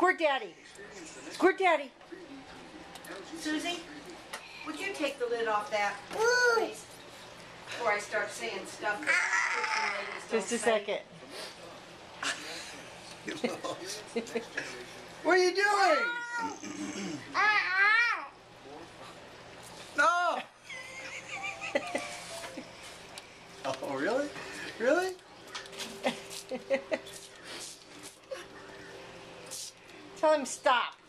Squirt Daddy. Squirt Daddy. Susie, would you take the lid off that, please? Before I start saying stuff that ladies don't Just a say. second. What are you doing? No! Oh, really? Really? Tell him stop.